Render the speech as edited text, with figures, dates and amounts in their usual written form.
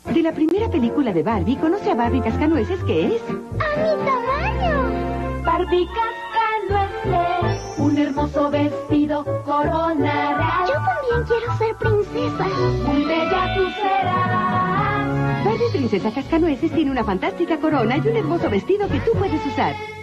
De la primera película de Barbie, conoce a Barbie Cascanueces, que es... ¡A mi tamaño! Barbie Cascanueces, un hermoso vestido coronará. Yo también quiero ser princesa. Muy bella tú serás. Barbie Princesa Cascanueces tiene una fantástica corona y un hermoso vestido que tú puedes usar.